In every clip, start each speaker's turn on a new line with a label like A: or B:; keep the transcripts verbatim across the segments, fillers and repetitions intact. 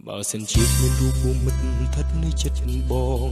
A: បើសិនជាមានរូបមិត្តស្ថិតនៅចិត្តបង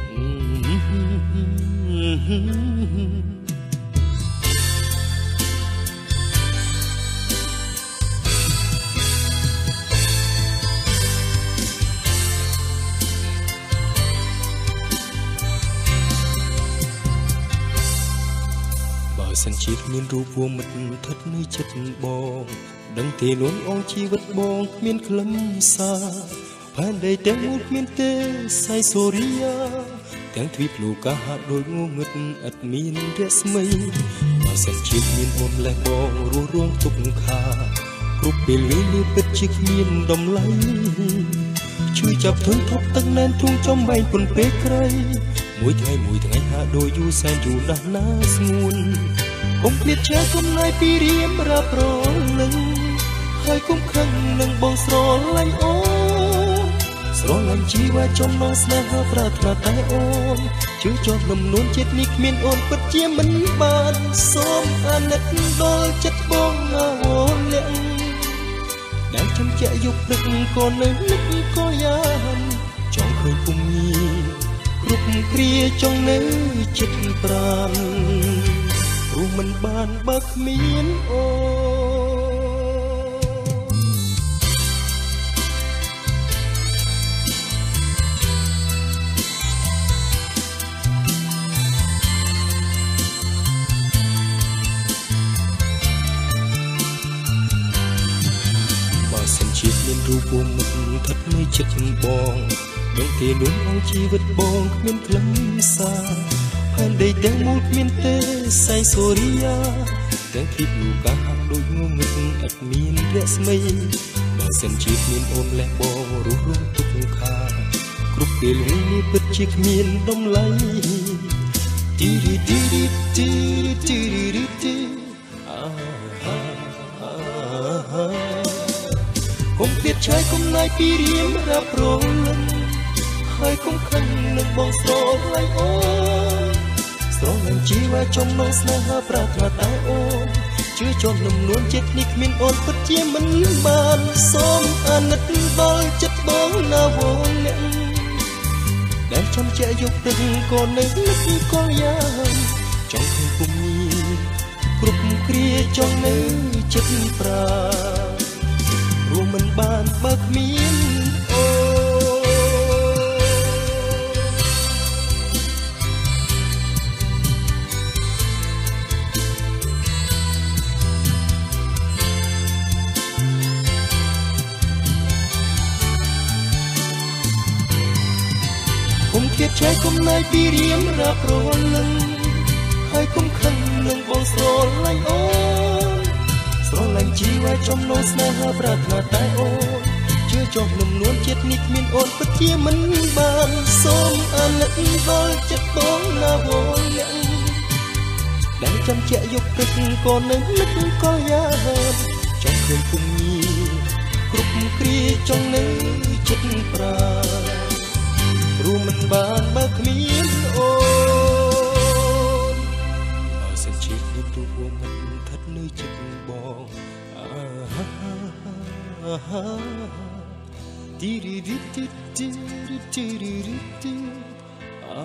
A: បើសិនជាមានរូបមិត្តស្ថិតនៅចិត្តបងដឹងទេលួនអងជីវិតបងគ្មានក្លឹមសារផែនដីទាំងមូលគ្មានទេសៃសូរីយ៉ាទាំងទ្វីបលោកកាហាក់ដូចងងឹតឥតមានរស្មីបើសិនជាមានអូនលេះបងរស់រួងទុកខាគ្រប់ពេលវេលាពិតជាគ្មានតម្លៃជួយចាប់ធុញថប់ទឹកណែនធុងចំបែងពុនពេកក្រៃមួយថ្ងៃមួយថ្ងៃហាក់ដូចយូរសែនយូរណាស់ណាស្ងួនកុំភ្លេចចេះគុំណៃពីរៀមរាប់រលឹងហើយគុំខឹងនឹងបងស្រឡាញ់អូនស្រឡាញ់ជីវ៉ាចំនងស្នេហាប្រាថ្នាតែអូនជឿជាប់លំនួនចិត្តនេះគ្មានអូនពិតជាមិនបានសូមអាណិតដល់ចិត្តបងណាអូនលាក់ដែលចំជាក់យកព្រឹកក៏នៅនឹកក៏យ៉ាងចង់ឃើញពុំមានគ្រប់គ្រាចង់នៅចិត្តប្រាំព្រោះមិនបានបើគ្មានអូមានរូបមិត្តស្ថិតនៅចិត្តបងដឹងទេលួនអងជីវិតបងគ្មានក្លឹមសារផែនដីទាំងមូលគ្មានទេសៃសូរីយ៉ាទាំងទ្វីបលោកកាហាក់ដូចងងឹតឥតមានរស្មីបើសិនជាមានអូនលេះបងរស់រួងទុកខាគ្រប់ពេលវេលាពិតជាគ្មានតម្លៃទីរីទីរីទីរីទីរីទីគុំភ្លេចឆាយគុំណៃពីរៀមរាប់រលឹងហើយគុំខឹងនឹងបងស្រឡាញ់អូនស្រឡាញ់ជីវ៉ាចំនងស្នេហាប្រាថ្នាតែអូនជឿជាប់លំនួនចិត្តនេះគ្មានអូនពិតជាមិនបានសូមអាណិតដល់ចិត្តបងណាវងអ្នកដែលចាំជាយកទឹកក៏នៅនឹកក៏យ៉ាងចង់ឃើញពុំមានគ្រប់គ្រាចង់នៅចិត្តប្រារួមមិនបានបើគ្មានអូគុំគៀបឆែកគុំណៃពីរៀមរាប់រលឹងហើយគុំខឹងនឹងបងស្រឡាញ់អូនស្រឡាញ់ជីវ៉ាចំនងស្នេហាប្រាថ្នាតែអូនជឿជាប់លំនួនចិត្តនេះគ្មានអូនពិតជាមិនបានសូមអាណិតដល់ចិត្តបងណាវងអ្នកដែលចាំជាក់យកទឹកក៏នៅនឹកក៏យ៉ាងចង់ឃើញពុំមានគ្រប់គ្រាចង់នៅចិត្តប្រារួមមិនបានបើគ្មានអូនបើសិនជាមានទូវងមិនស្ថិតនៅចិត្តបងទីរីទីទីទីទីរីទីអា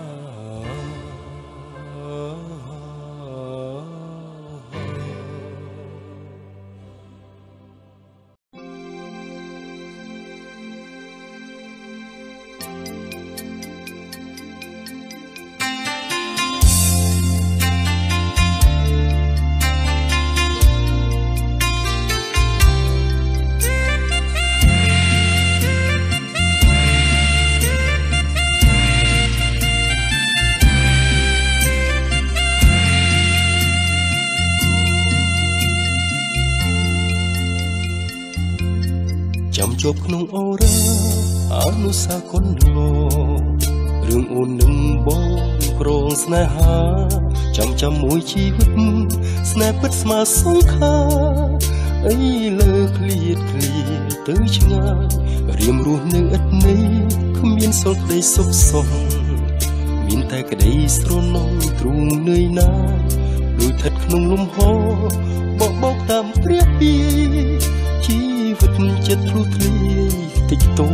A: ចាំជាប់ក្នុងអូរ៉ាអនុសាកុនឡូរឿងអូននឹងបងក្រងស្នេហាចាំចាំមួយជីវិតស្នេហ៍ពិតស្មើសង្ខាអីលើឃ្លៀតឃ្លៀតទៅឆ្ងាយរៀមរស់នៅឥតន័យគ្មានសុខក្តីសុខសុខមានតែក្តីស្រណងទ្រូងនឿយណាដូចស្ថិតក្នុងលំហបបោកតាមព្រាពីជីវិតចិត្តធ្លុះធ្លាយតិចតួ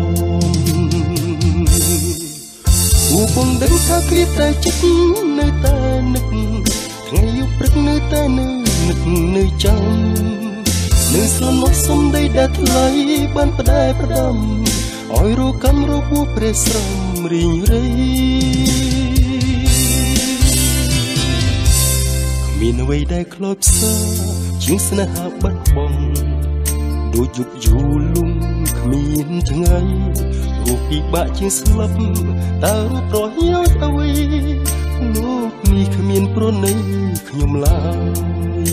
A: អូបងដឹងថាគ្រាតែចិត្តនៅតែនឹកថ្ងៃយប់ព្រឹកនៅតែនៅនឹកនៅចាំនៅស្រណោះសំដីដែលថ្លៃបានផ្ដែផ្ដាំឲ្យរកំរបួសព្រះស្រំរីងរៃគ្មានអ្វីដែលខ្លោចផ្សាជាងស្នេហាបាត់បង់ដូចយប់យូរលំគ្មានថ្ងៃរូបពិបាកជាងស្លាប់តើរូបប្រយោជន៍អ្វីលោកនេះគ្មានប្រណីខ្ញុំឡើយ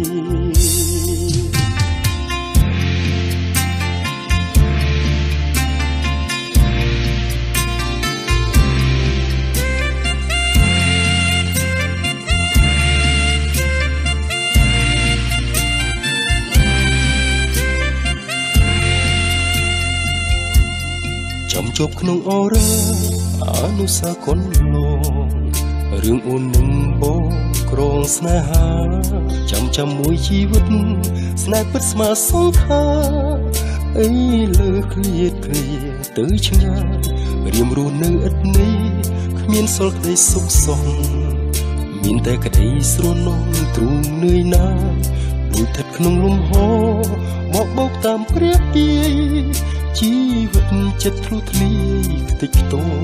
A: ចំជប់ក្នុងអរ៉ាអនុសាកុនឡងរឿងអូននឹងបងក្រងស្នេហាចាំចាំមួយជីវិតស្នេហ៍ពិតស្មើសងខាអីលើឃ្លាតឃ្លាទៅឆ្ងាយរៀមរស់នៅឥតនេះគ្មានសល់ក្តីសុខសោះមានតែក្តីស្រណោះទ្រូងនឿយណាដូចស្ថិតក្នុងលំហបោកបោកតាមព្រះទាយជីវិតចិត្តធ្លុះធ្លាយខ្ទេចខ្ទាំ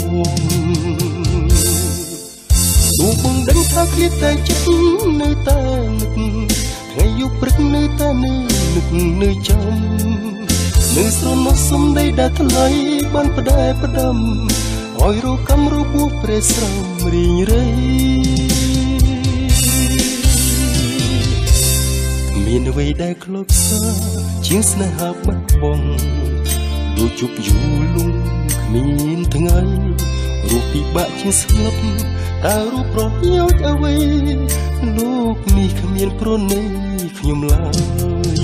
A: ទូបងដឹងថាឃ្លាតតែចិត្តនៅតែនឹកថ្ងៃយប់ព្រឹកនៅតែនៅនឹកនៅចាំនៅស្រណោះសំដីដែលថ្លៃបានផ្ដែផ្ដាំឲ្យរកំរបួសព្រះស្រំរីងរៃមានអ្វីដែលខ្លោចផ្សាជាងស្នេហាបាត់បង់ដូចជប់យូរលំគ្មានថ្ងៃរូបពិបាកជាងស្លាប់តើរូបប្រយោជន៍អ្វីលោកនេះគ្មានប្រណីខ្ញុំឡើយ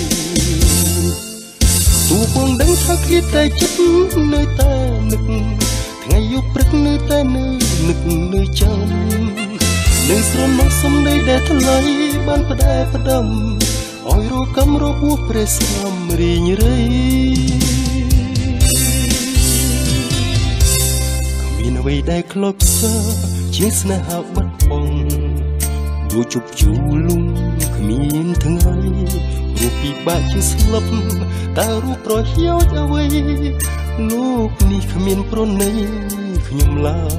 A: ទូបងដឹងថាឃ្លាតតែចិត្តនៅតែនឹកថ្ងៃយប់ព្រឹកនៅតែនៅនឹកនៅចាំនៅស្រណោះសំដីដែលថ្លៃបានផ្ដែផ្ដាំឲ្យរកំរបួសព្រះស្រំរីងរៃមានអ្វីដែលខ្លោចផ្សាជាងស្នេហាបាត់បង់ដូចជប់យូរលំគ្មានថ្ងៃរូបពិបាកជាងស្លាប់តើរូបប្រយោជន៍អ្វីលោកនេះគ្មានប្រណីខ្ញុំឡើយ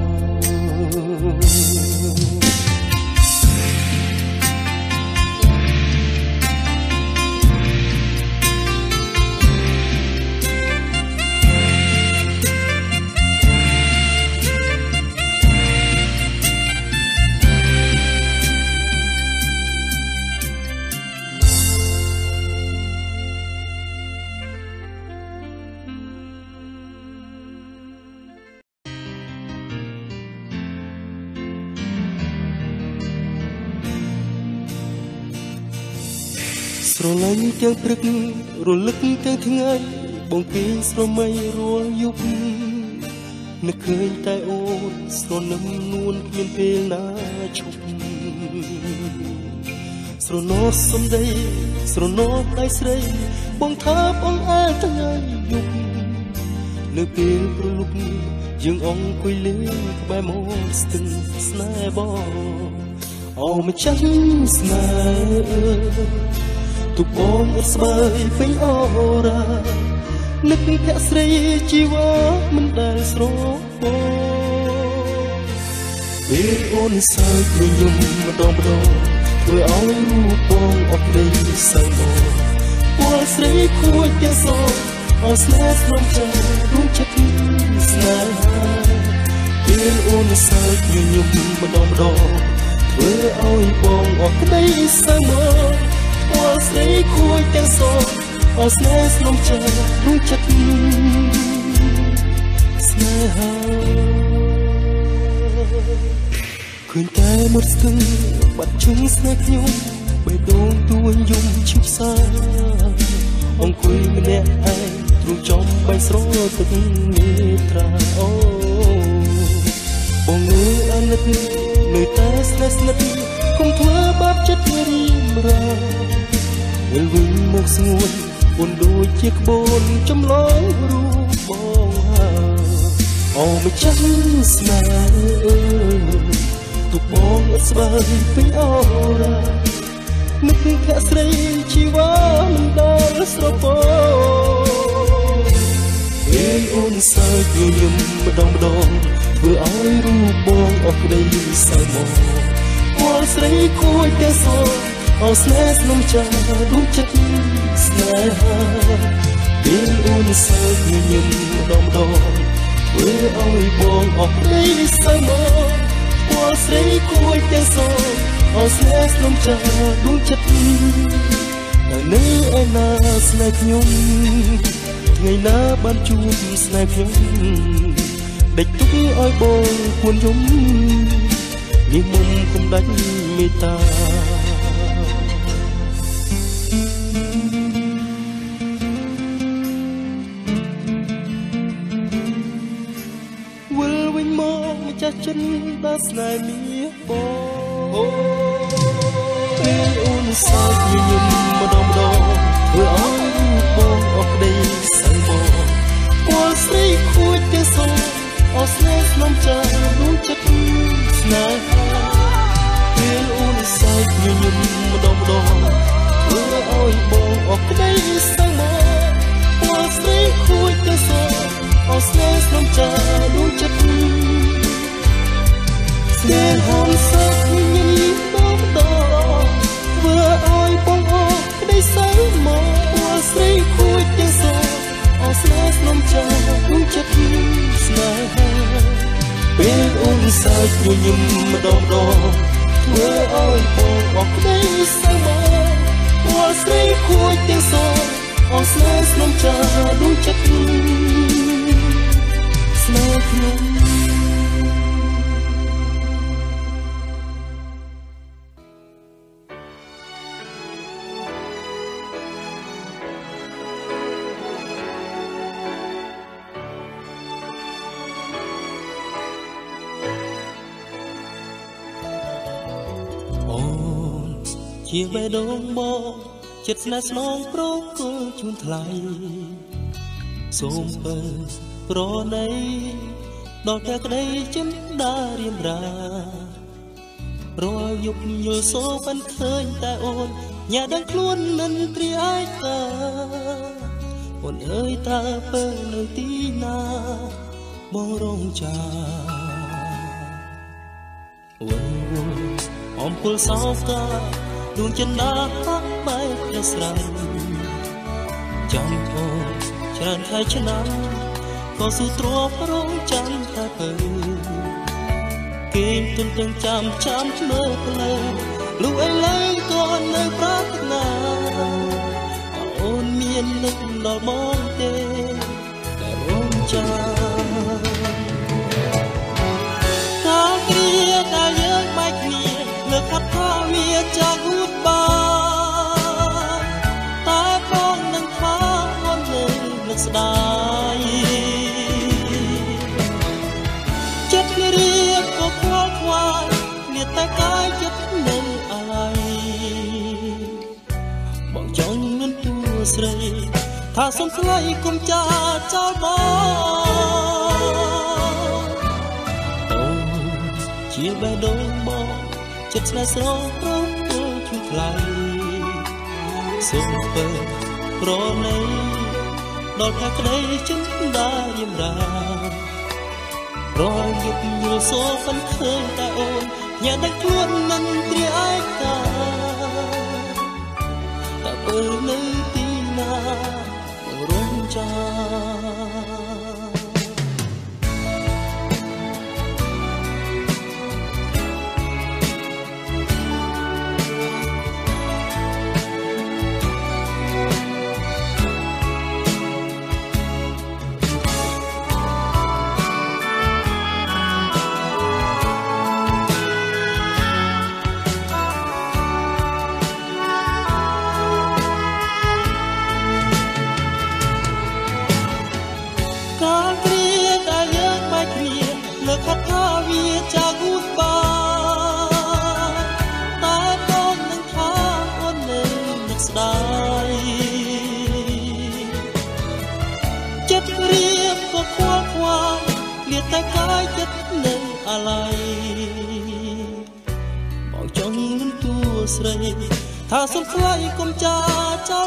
A: ស្រឡាញ់ទាំងព្រឹករលឹកទាំងថ្ងៃបងគេងស្រមៃរាល់យប់នឹកឃើញតែអូនស្រនឹមនួនគ្មានពេលណាឈប់ស្រណោះសំដីស្រណោះដៃស្រីបងថាបងអើថ្ងៃយប់នៅពេលព្រលប់យើងអង្គុយលេងក្បែរមកស្ទឹងស្នេហ៍បងអូម្ចាស់ស្នេហ៍ទុកបងអត់ស្បើយពេញអរ៉ានឹកភក្ស្រីជីវ៉ាមិនដែលស្រពោពេលអូនសើចញញឹមម្ដងម្ដងធ្វើឲ្យរូបបងអត់ដីសើមកពលស្រីគួចទាំងសងអស្នេហ៍ស្នំចិត្តរួមចិត្តស្នេហាពេលអូនសើចញញឹមម្ដងម្ដងធ្វើឲ្យបងអត់ដីសើមកពលស្រីគួចទាំងសងអស្នេហ៍ស្នំចិត្តរួមចិត្តស្នេហាឃើញតែមុតស្ទឹងបាត់ជើងស្នេហ៍ខ្ញុំបេះដូងទួញយំឈឺផ្សាអង្គុយម្នាក់ឯងទ្រូងចំបែកស្រទឹកមេត្រាអូបងនៅអាណិតនៅតែស្នេហ៍ស្និទ្ធកុំធ្វើបាបចិត្តរៀមរាវិលវិញមកស្ងួនបុនដូចជាក្បូនចំឡងរូបបងហើអូម្ចាស់ស្នេហ៍ទុកបងអត់ស្បើយពេញអូរ៉ានឹកភក្ស្រីជីវ៉ាមិនដល់ស្រពោពេលអូនសើចញញឹមម្ដងម្ដងធ្វើឲ្យរូបបងអស់ក្ដីសៅមកពលស្រីគួយតែសអោស្នេហ៍ស្នំចាដួងចិត្តស្នេហាពេលអូនសើចញញឹមម្ដងម្ដងធ្វើឲ្យបងអស់ក្ដីសៅមកពលស្រីគួយតែសអោស្នេហ៍ស្នំចាដួងចិត្តតែនៅឯណាស្នេហ៍ខ្ញុំថ្ងៃណាបានជួបស្នេហ៍ខ្ញុំដេចទុកឲ្យបងគួនយំនេះមុំគុំដាច់មេត្តាវិលវិញមកម្ចាស់ចិនដល់ស្នេហ៍មាបងពេលអូនសើចញញឹមម្ដងម្ដងធ្វើឲ្យបងអស់ក្ដីសៅមកពលស្រីខូចតែសោអស់ស្នេហ៍ស្នំចាដួងចិត្តស្នេហាពេលអូនសើចញញឹមម្ដងម្ដងធ្វើឲ្យបងអស់ក្ដីសៅមកពលស្រីខូចតែសោអស់ស្នេហ៍ស្នំចាដួងចិត្តស្នេហាសើចញញឹមម្ដងម្ដងធ្វើឲ្យបងអស់ក្ដីសៅមកពលស្រីខូចតែសោអស់ស្នេហ៍ស្នំចាដួងចិត្តស្នេហាពេលអូនសើចញញឹមម្ដងម្ដងធ្វើឲ្យបងអស់ក្ដីសៅមកពលស្រីខូចទាំងសងអស់ស្នេហ៍ស្នំចាដួងចិត្តស្នេហ៍ខ្ញុំជាបេះដូងមកចិត្តស្នេហ៍ស្នងប្រគល់ជូនថ្លៃសូមពើប្រណីដល់តែក្ដីចិនដារៀមរារាល់យប់យល់សូមិនឃើញតែអូនញ៉ាដឹងខ្លួនមិនព្រាយកាអូនអើយតើពើនៅទីណាបងរងចាំអូអំពុលសោកកាដួងចិនដាហាក់បែកប្រស្រ័យចាំអូនច្រើនខែឆ្នាំក៏ស៊ូទ្រាំរងចាំតែពើគេទន្ទឹងចាំចាំមើលផ្លូវលុះឥឡូវក៏នៅប្រាថ្នាអូនមាននឹកដល់បងទេតែរងចាំកាលគ្រាដែលយើងបែកគ្នាលើកថាថាវាចាក់ហួតបានតែបងនឹងថាអូនលើនឹកស្ដាយចិត្តរៀបក៏ខ្វល់ខ្វាយមានតែកាយចិត្តនៅអាឡ័យបងចង់នឹងទួស្រីថាសុំថ្លៃគុំចាចោលបងអូជាបេះដូងបងចិត្តស្នេហ៍ស្រងប្រងពលជួយថ្លៃសូមពើប្រណីដល់តែក្ដីចិនដារៀមរារាល់យប់យល់សូមិនឃើញតែអូនញ៉ាំដឹងខ្លួនមិនព្រាយកាតែពើនៅទីណារងចាំចិត្តរៀបក៏ខ្វល់ខ្វាយលាតែកាយចិត្តនៅអាឡ័យបងចង់លំទួស្រីថាសុំថ្លៃកុំចាចោល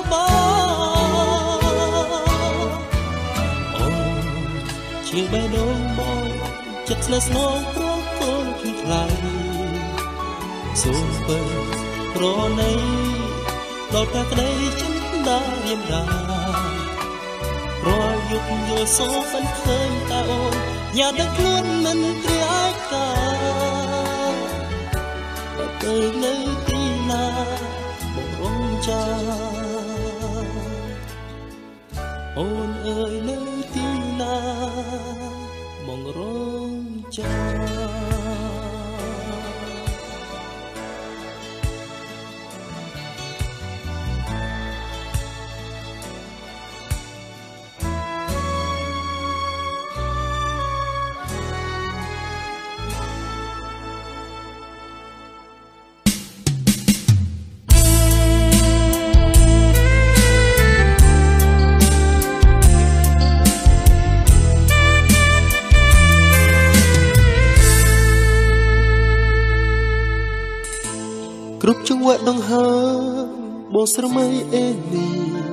A: បងអូជាបេះដូងបងចិត្តស្នេហ៍ស្នងព្រមគល់ពីថ្លៃសូមបើប្រណីដល់តែក្តីចិត្តដារៀមដារយយុគយល់សោកមិនឃើញតែអូនញ៉ាំដឹកខ្លួនមិនព្រាយកាទៅនៅទីណាបងរំចាអូនអើយនៅទីណាបងរំចាគ្រប់ចង្វាក់ដង្ហើមបងស្រមៃអេនី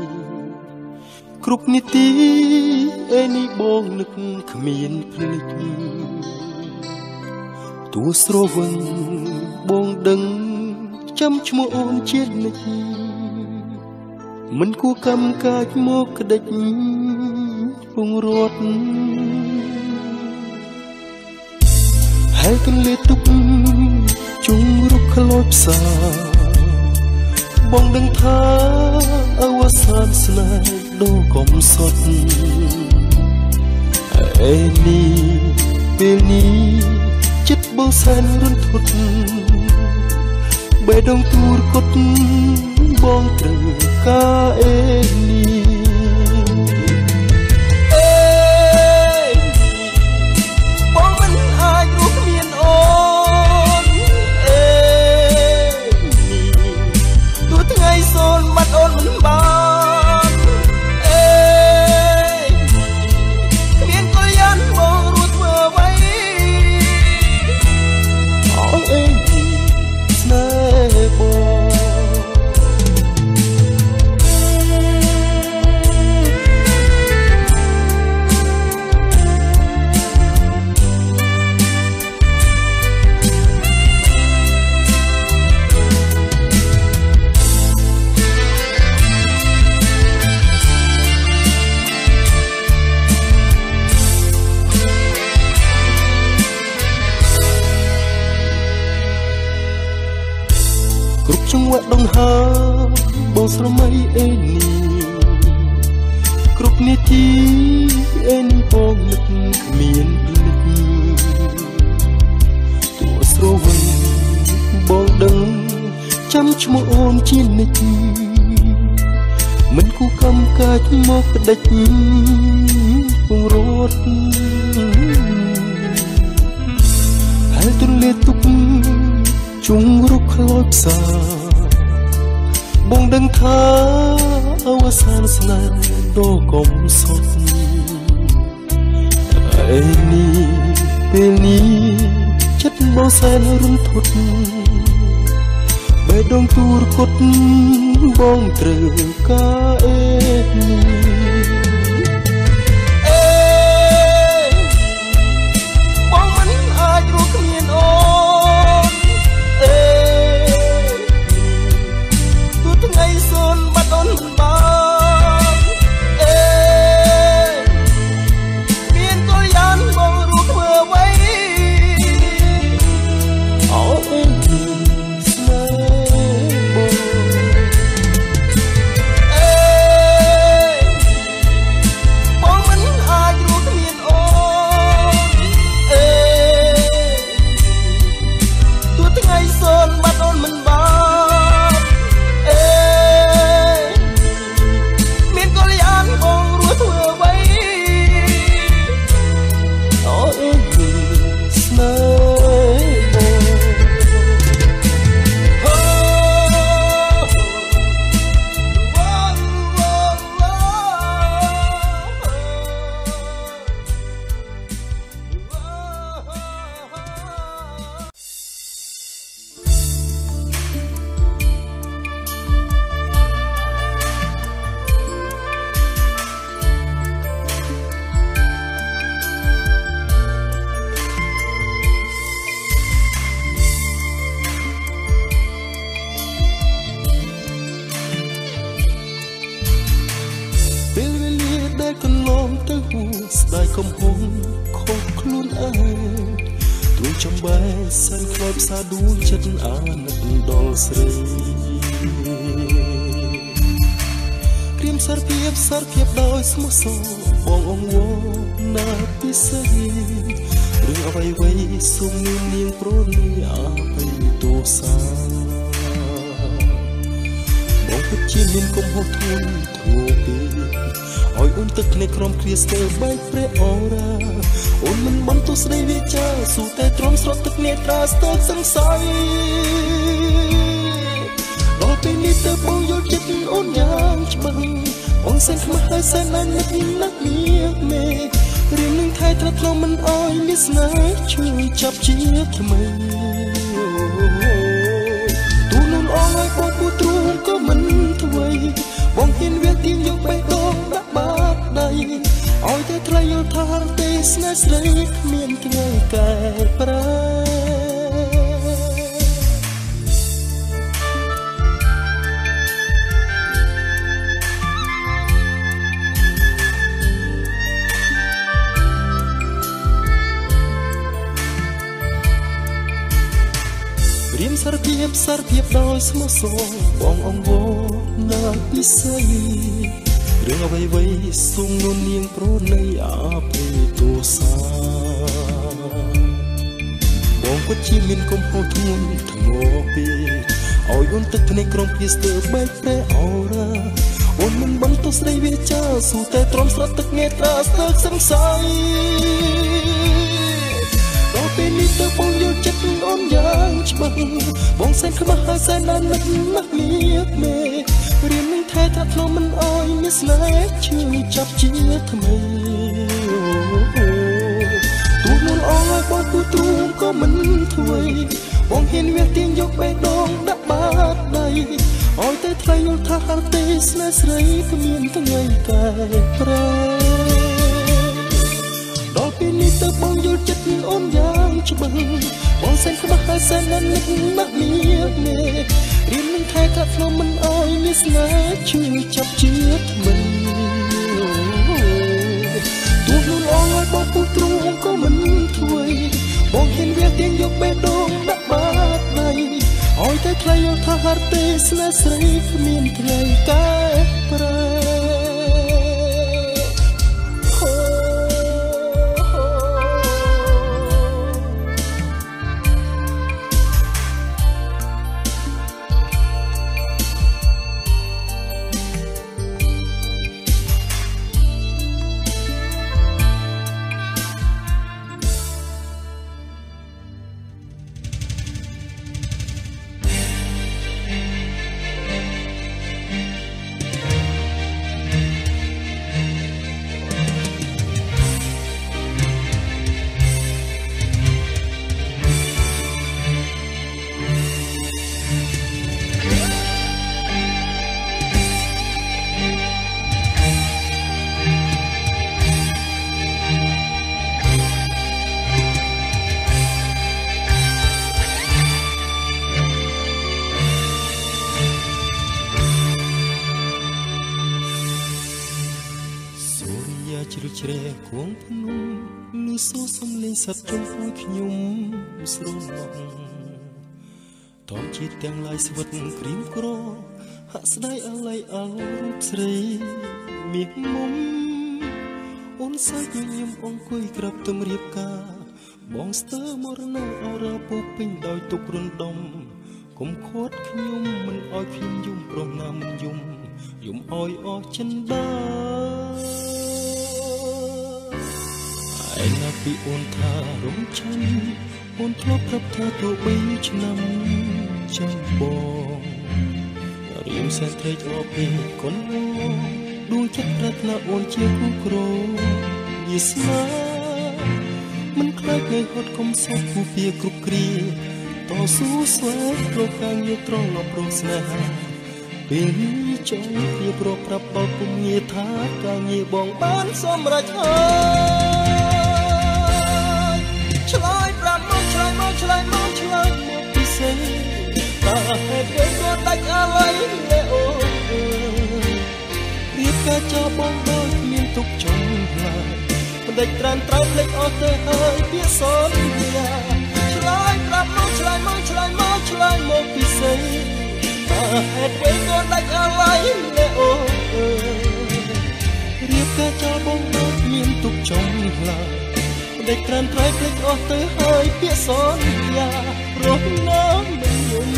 A: គ្រប់នីតិអេនីបងនឹកគ្មានភ្លេចទួស្រវឹងបងដឹងចាំឈ្មោះអូនជាតិនិចមិនគួរកម្មកាចមកក្តិចពងរត់ហើយកន្លៀតទុកជុំរុកខ្លោចផ្សាបងដឹងថាអវសានស្នេហ៍ដូរកំសត់អេនេះពេលនេះចិត្តបងសែនរន្ធត់បេះដូងទូរគត់បងត្រូវការអេនេះគ្រប់ចង្វាក់ដង្ហើមបងស្រមៃអេនីគ្រប់នីតិអេនីបងនឹកគ្មានភ្លេចទួស្រវឹងបងដឹងចាំឈ្មោះអូនជានិចមិនគូកម្មកាចមកក្តិចពងរត់ហើយទន្លេទុកជុំរុកខ្លោចផ្សាបងដឹងថាអវសានស្នេហ៍ដូរកំសត់អេនេះពេលនេះចិត្តបងសែនរន្ធត់បេះដូងទូរគត់បងត្រូវការអេនេះដែលកន្លងទៅហួស្ដាយកំហុងខុសខ្លួនឯងទ្រូងចំបែសែនខ្លោចផ្សាដួងចិត្តអាណិតដល់ស្រីក្រៀមសារភាពសារភាពដោយស្មោះសរបងអង្វរណាពិសេសរឿងអ្វីអ្វីសុំនាងនាងប្រនីអភ័យទោសាបងពិតជាមានកំហុសធ្ងន់ធ្ងរពេកឲ្យអូនទឹកភ្នែកក្រំគ្រាស្ទើបែកព្រះអរ៉ាអូនមិនបានទោះស្ដីវាចាស៊ូតែទ្រាំស្រត់ទឹកនេត្រាស្ទើរសង្ស័យដល់ពេលនេះទៅបងយល់ចិត្តអូនយ៉ាងច្បាស់បងសែនខ្មាស់ហើយសែនណាស់នឹកណាស់មានមេរៀននឹងថែត្រាត់ថ្លងមិនអោយមានស្នេហ៍ជួយចាប់ជាថ្មីទូនំអងឲ្យបងពូទ្រូងក៏មិនថ្មីបងហ៊ានវាទៀងយកបេះដូងដាក់បាតដៃឲ្យតែថ្លៃយល់ថាទេស្នេហ៍ស្រីគ្មានថ្ងៃកែប្រែរៀមសារភាពសារភាពដោយស្មោះសរបងអង្វរណាពិសេសរឿងអ្វីអ្វីសុំនួននាងប្រណីអភ័យទោសាបងពិតជាមានកំហុសធ្ងន់ធ្ងរពេកឲ្យអូនទឹកភ្នែកក្រំពីស្ទើបែកព្រះអរ៉ាអូនមិនបានទោះស្ដីវាចាស៊ូតែទ្រាំស្រត់ទឹកនេត្រាស្ទើរសង្ស័យដល់ពេលនេះទៅបងយល់ចិត្តអូនយ៉ាងច្បាស់បងសែនខ្មាស់ហើយសែនណាស់នឹកណាស់មានមេរៀននឹងថែត្រាត់ថ្លងមិនអោយមានស្នេហ៍ជួយចាប់ជាថ្មីទូនួនអងឲ្យបងពូទ្រូងក៏មិនថ្មីបងហ៊ានវាទៀងយកបេះដូងដាក់បាតដៃឲ្យតែថ្លៃយល់ថាទេស្នេហ៍ស្រីគ្មានថ្ងៃកែប្រែដល់ពេលនេះទៅបងយល់ចិត្តអូនយ៉ាងច្បាស់បងសែនខ្មាស់ហើយសែនណាស់នឹកណាស់មានមេរៀននឹងថែត្រាត់ថ្លងមិនអោយមានស្នេហ៍ជួយចាប់ជាថ្មីទូនួនអងឲ្យបងពូទ្រូងក៏មិនថ្មីបងហ៊ានវាទៀងយកបេះដូងដាក់បាតដៃឲ្យតែថ្លៃយល់ថាទេស្នេហ៍ស្រីគ្មានថ្ងៃកែប្រែជ្រៅជ្រែកគង់ភ្នំលឺសូរសំឡេងសត្វជុំឲ្យខ្ញុំស្រណោះតោះជាទាំងឡាយស្វិតក្រៀមក្រហាក់ស្ដាយអាល័យអោរូបស្រីមាសមុំអូនសាច់ញញឹមអង្គុយក្រាបទំរៀបការបងស្ទើមរណាអរ៉ាពុកពេញដោយទុករំដំកុំខត់ខ្ញុំមិនឲ្យខ្ញុំយំប្រណាមិនយំយំឲ្យអស់ចិនដាឯណាពីអូនថារំចាញ់អូនធ្លាប់ប្រាប់ថាទោះបីឆ្នាំចាំបងរៀមសែនត្រេកអរពីកូនដួងចិត្តប្រាថ្នាអូនជាគូក្រយីស្នាមិនខ្លាចនៃហត់កុំសោកគូពីគ្រប់គ្រាតស៊ូស្វែងរកការងារត្រង់អបរំស្នេហាពេលនេះចង់ពីប្រប្រាប់បោកពុំងារថាការងារបងបានសម្រេចហើយឆ្លើយប្រាប់មកឆ្លើយមកឆ្លើយមកឆ្លើយមកពិសេសតើហេតុអ្វីក៏ដាច់អ្វីលែអូនរៀបការចោលបងដោយមានទុកមិនដេចត្រាំត្រៃភ្លេចអស់ទៅហើយពាក្យសន្យាឆ្លើយប្រាប់មកឆ្លើយមកឆ្លើយមកឆ្លើយមកពិសេសហេតុអ្វីក៏ដាច់អាឡ័យលែអូអើយរៀបការចោលបងមកមានទុកចំឡាមិនដេចត្រាំត្រៃភ្លេចអស់ទៅហើយពាក្យសន្យារស់នៅមិនយំ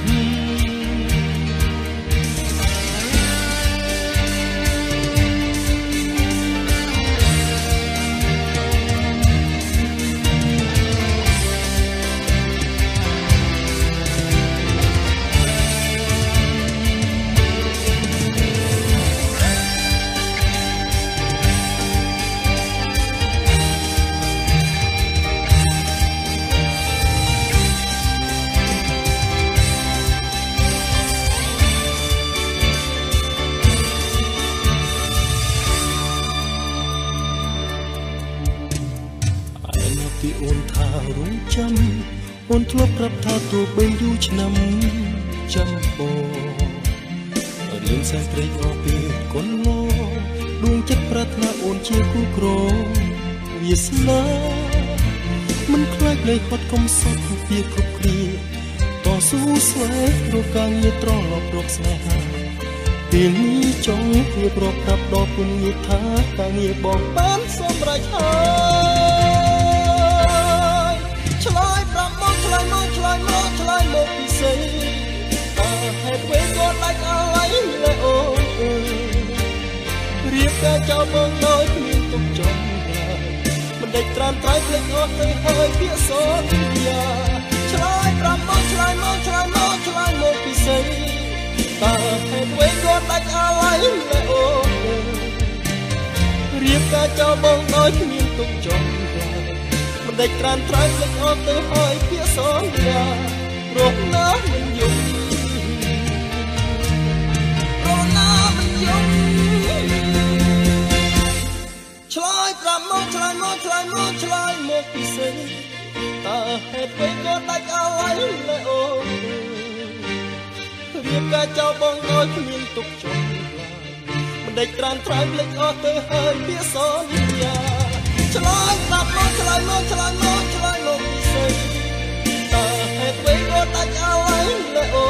A: អូនថារងចាំអូនធ្លាប់ប្រាប់ថាទោះបីយូរឆ្នាំចាំបងរៀនសែនត្រេកអរពេលកូនឡដួងចិត្តប្រាថ្នាអូនជាគូក្រវាសនាមិនខ្លាចនៃហត់កំសត់ពីគ្រប់គ្រាតស៊ូស្វែងរកការងារត្រឡប់រកស្នេហាពេលនេះចង់រៀបរាប់ប្រាប់ដល់គុណងារថាការងារបងបានសម្រេចហើយឆ្លើយប្រាប់មកឆ្លើយមកឆ្លើយមកឆ្លើយមកពិសេសតើហេតុអ្វីក៏ដាច់អាឡ័យលែអូអើយរៀបការចោលបងដោយគ្មានទុកចំឡើយមិនដេចត្រាំត្រៃភ្លេចអស់ទៅហើយពាក្យសន្យាឆ្លើយប្រាប់មកឆ្លើយមកឆ្លើយមកឆ្លើយមកពិសេសតើហេតុអ្វីក៏ដាច់អាឡ័យលែអូអើយរៀបការចោលបងដោយគ្មានទុកចំឡើយមិនដេចត្រាំត្រៃភ្លេចអស់ទៅហើយពាក្យសន្យារស់នៅមិនយំរស់នៅមិនយំឆ្លើយប្រាប់មកឆ្លើយមកឆ្លើយមកឆ្លើយមកពិសេសតើហេតុអ្វីក៏ដាច់អាឡ័យលែអូរៀបការចោលបងដោយគ្មានទុកចំឡើយមិនដេចត្រាំត្រៃភ្លេចអស់ទៅហើយពាក្យសន្យាឆ្លើយប្រាប់មកឆ្លើយមកឆ្លើយមកឆ្លើយមកពិសេសតើហេតុអ្វីក៏ដាច់អាឡ័យលែអូ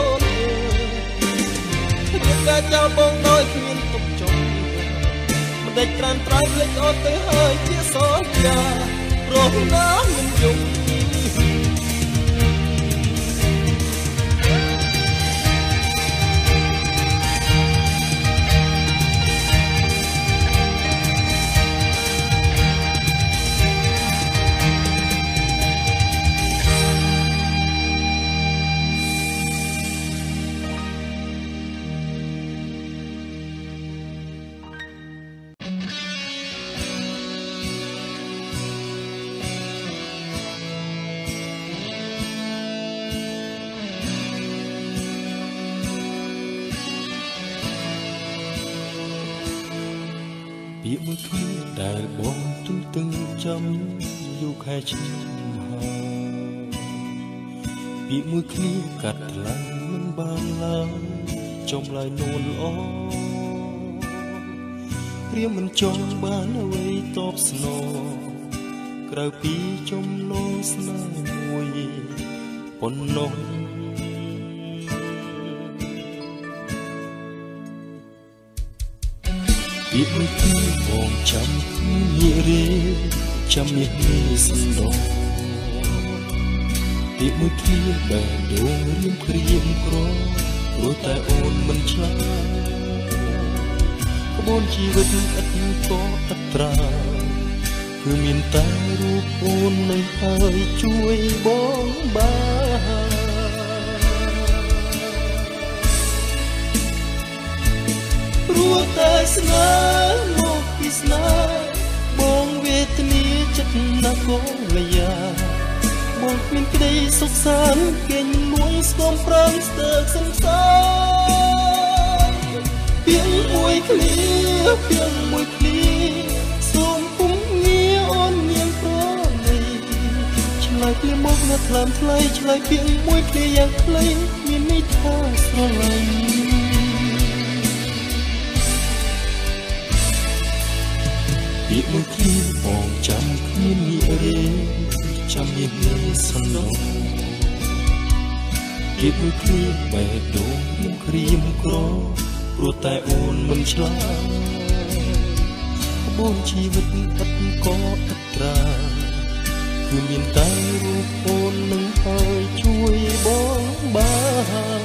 A: រៀបការចោលបងដោយគ្មានទុកចំមិនដេចត្រាំត្រៃភ្លេចអស់ទៅហើយពាក្យសន្យារស់នៅមិនយំពាក្យមួយគ្នាដែលបងទន្ទឹងចាំយូរខែឆ្នាំហើយពាក្យមួយគ្នាកាត់ថ្លៃមិនបានឡើយចំឡាយនួនល្អព្រាមមិនចង់បានអ្វីតបស្នងក្រៅពីចំណងស្នេហ៍មួយប៉ុណ្ណោះពាក្យមួយគឺបងចាំងាយរេចាំមាសនេះសណ្ដោពាក្យមួយគឺបែរដួងរៀមព្រៀមក្រព្រោះតែអូនមិនឆ្លាតក្បួនជីវិតឥតក៏ឥតត្រាគឺមានតែរូបអូននឹងហើយជួយបងបានព្រោះតែស្នេហ៍មកពីស្នេហ៍បងវេទនាចិត្តណាស់ក៏លយ៉ាបងគ្មានក្តីសុខសាន្តគេងលួងស្គមប្រងស្ទើរសង្សារពាក្យមួយគ្នាពាក្យមួយគ្នាសូមពុំងារអូនមានប្រណីឆ្លើយពីមកនៅថ្លើមថ្លៃឆ្លើយពាក្យមួយគ្នាយ៉ាងខ្លីមានន័យថាស្រឡាញ់ពាក្យមួយឃ្លាបងចាំគ្មាននិយាយចាំមាននេះសំឡងពាក្យមួយឃ្លាបែបដូងខ្ញុំក្រៀមក្រព្រោះតែអូនមិនឆ្លើយក្បួនជីវិតឥតក៏ឥតត្រាគឺមានតែរូបអូននឹងហើយជួយបងបាន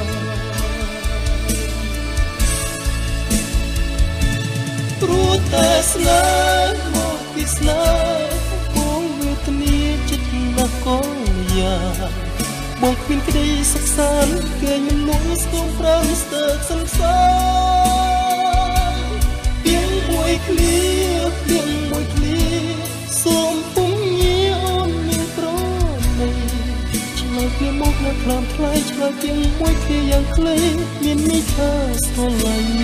A: ព្រោះតែស្នេហ៍មកពីស្នេហ៍បងវេទនាចិត្តណាស់ក៏យ៉ាងបងគ្មានក្តីសុខសាន្តគេមិនលួងស្គមប្រាំស្ទើរសង្សារពីមួយឃ្លាពីមួយឃ្លាសូមពុំញៀអូនមានប្រណីឆ្លើយពីមកនៅខ្លាំងថ្លៃឆ្លើយពីមួយឃ្លាយ៉ាងខ្លីមានន័យថាស្រឡាញ់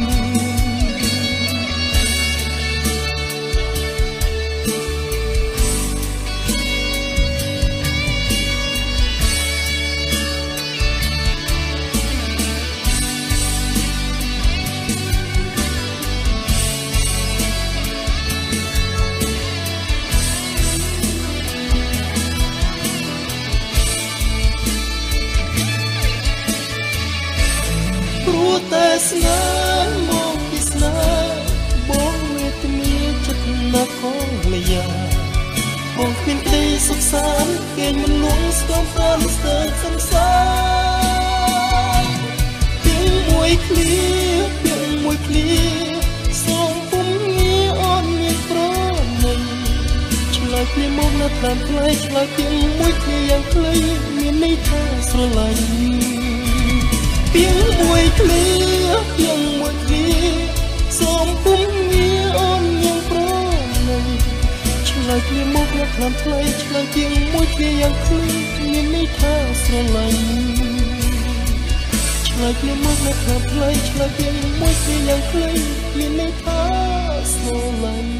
A: តែស្នេហ៍មកពីស្នេហ៍បងវេទនាចិត្តណាស់ក៏លយ៉ាបងគ្មានក្តីសុខសាន្តគេមិនលួងស្គមប្រាំស្ទើរសង្សារពីមួយឃ្លាពីមួយឃ្លាសូមពុំងាអូនមានប្រណីឆ្លើយពីមកនៅតាមថ្លៃឆ្លើយពីមួយឃ្លាយ៉ាងខ្លីមានន័យថាស្រឡាញ់ពីមួយឃ្លាពីមួយឃ្លាសូមពុំងាអូនមានប្រណីឆ្លើយពីមកនៅតាមថ្លៃឆ្លើយពីមួយឃ្លាយ៉ាងខ្លីមានន័យថាស្រឡាញ់ឆ្លើយពីមកនៅតាមថ្លៃឆ្លើយពីមួយឃ្លាយ៉ាងខ្លីមានន័យថាស្រឡាញ់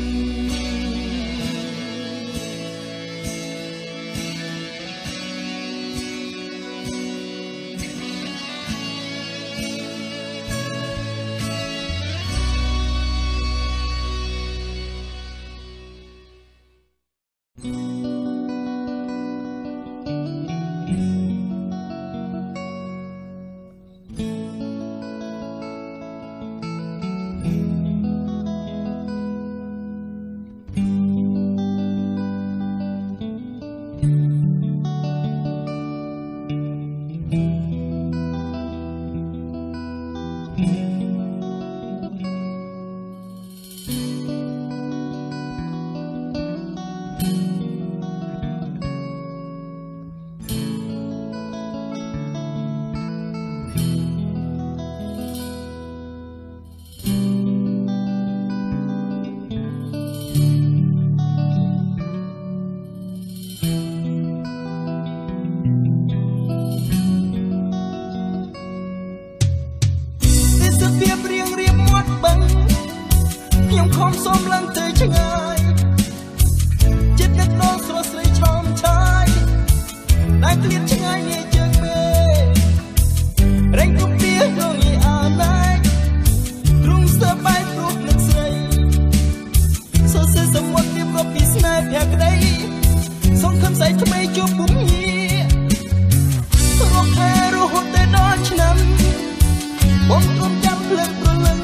A: ខ្ញុំខំសូមឡើងទៅឆ្ងាយចិត្តនឹកដល់ស្រស់ស្រីឆោមឆាយតែក្លៀនឆ្ងាយនេះជើងមេរែងគប់ពីរងីអាណៃទ្រង់ស្ទើបាយរូបនឹងស្រីសរសេរសមុទ្ររៀបរាប់ពីស្នេហ៍ភក្តីសង្ឃឹមស្អែកថ្មីជួបពុំញីរកខែរហូតដល់ឆ្នាំបងគុំចាំភ្លើងព្រលឹង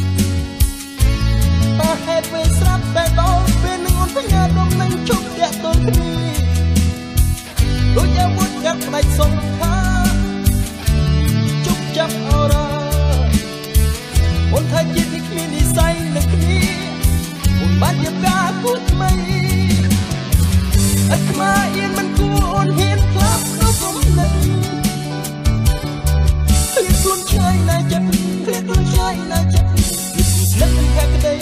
A: តែហេតុពេលស្រាប់តែដល់ពេលនឹងអូនបញ្ញាដងនឹងជប់តាក់ទល់គ្នាដូចយ៉ាងមួយកាត់ផ្ដាច់សងខាជប់ចាប់អរ៉ាអូនថាជាតិនេះគ្មាននិស័យនឹងគ្នាអូនបានជាការគូថ្មីអត់ខ្មាស់អៀនមិនគួរអូនហ៊ានខ្លាប់ដល់គុំនឹងឃ្លៀតខ្លួនឆ្ងាយណាស់ចិត្តឃ្លៀតខ្លួនឆ្ងាយណាស់ចិត្តនឹកពីក្តី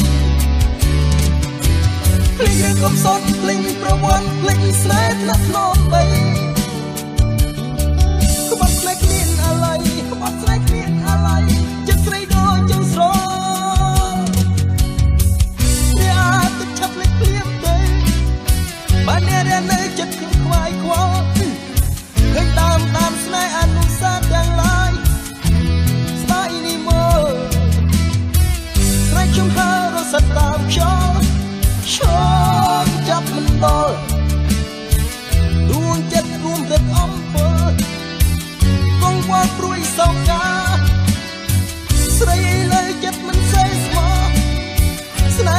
A: ភ្លេចរឿងកំសត់ភ្លេចប្រវត្តិភ្លេចស្នេហ៍ណាស់ធ្នមបីក្បត់ស្នេហ៍គ្មានអាឡ័យក្បត់ស្នេហ៍គ្មានអាឡ័យចិត្តស្រីដូចចង្ស្រនេះអាចទឹកឆាប់ភ្លេចភ្លាមទេបានអ្នករនៅចិត្តខ្ញុំខ្វាយខ្វល់ឃើញតាមតាមស្នេហ៍អនុសាសន៍ទាំងឡាយស្ដាយនេះមកស្រែកខ្ញុំហើរស័តតាមខ្ញុំ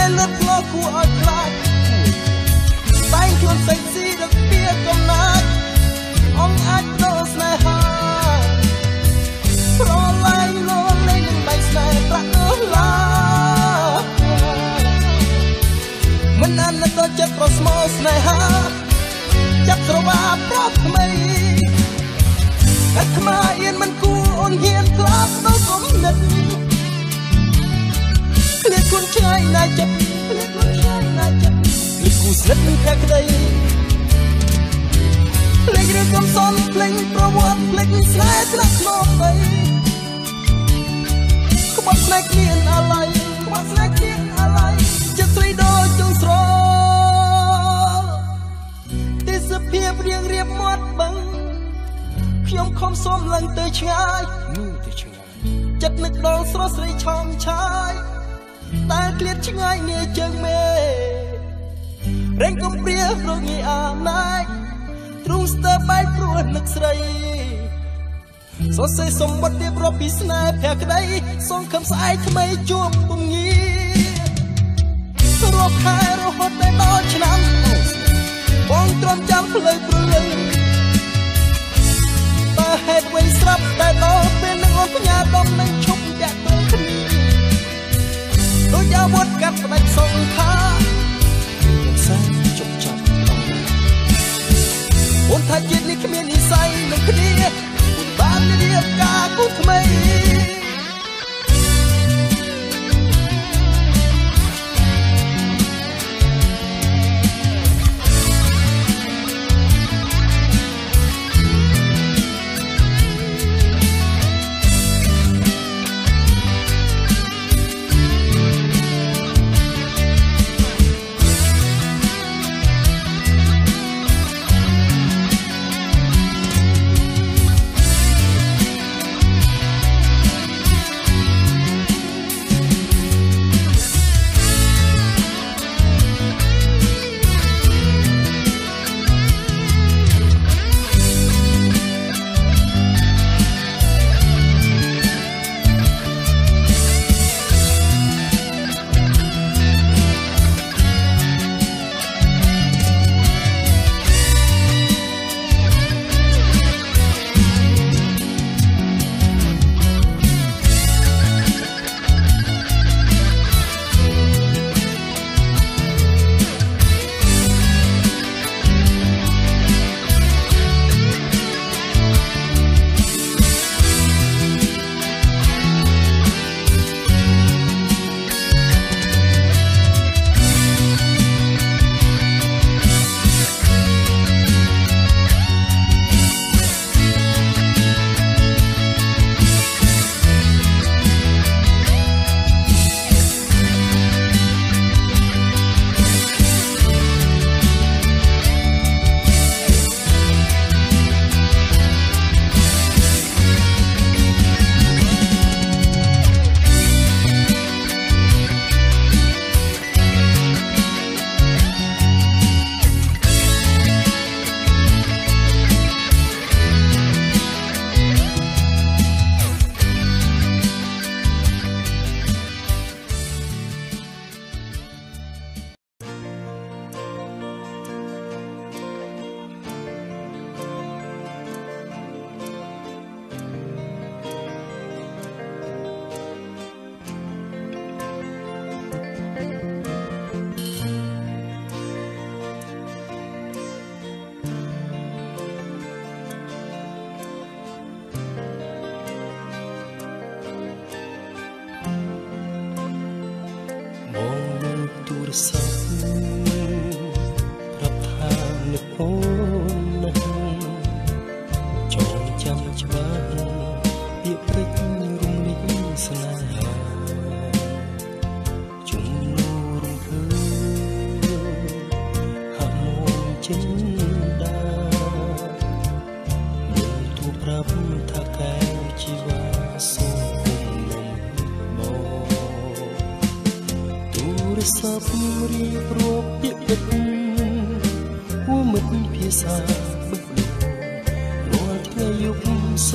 A: លឹកផ្លោគួរឲ្យខ្លាចតែងខ្លួនសេកស៊ីដឹកពីកំណាចអង្គអាចដោស្នេហាប្រឡាយលោលេងដៃស្នេហ៍ប្រាក់អើឡាមិនអានទៅចិត្តប្រស្មោស្នេហាចាប់ស្រវាប្រាប់ថ្មីតែថ្មអៀនមិនគួរអូនហ៊ានក្លាប់ដល់គំនិតឃ្លាតខ្លួនឆ្ងាយណាស់ចិត្តឃ្លាតខ្លួនឆ្ងាយណាស់ចិត្តឃ្លាតគូស្និទ្ធនឹងខែក្តីភ្លេចរឿងកំសត់ភ្លេចប្រវត្តិភ្លេចស្នេហ៍ថ្នាក់ក្នុងដីក្បត់ស្នេហ៍គ្មានអាឡ័យក្បត់ស្នេហ៍គ្មានអាឡ័យចិត្តស្រីដូចចង្ស្រទេសភាពរៀងរៀបមាត់បឹងខ្ញុំខំសុំឡើងទៅឆ្ងាយនោះទៅឆ្ងាយចិត្តនឹកដល់ស្រស់ស្រីឆោមឆាយតែឃ្លាតឆ្ងាយនាជើងមេរែងកំព្រារងាយអាណាយទ្រូងស្ទើបែកព្រោះនឹកស្រីសរសេរសម្បត្តិរៀបរាប់ពីស្នេហ៍ភក្តីសងខំស្អែកថ្មីជួបពងីរាប់ខែរហូតតែដល់ឆ្នាំបងទ្រាំចាំផ្លូវព្រលឹងតើហេតុអ្វីស្រាប់តែដល់ពេលនឹងអូនផ្ញើដុំនឹងឈប់តាក់ទងគ្នាដូចអាវុធកាត់ផ្ដាច់សងខាលោកសាជប់ចាប់អូនថាជាតិនេះគ្មាននិស័យនឹងគ្នាអូនបានរៀបការគូថ្មី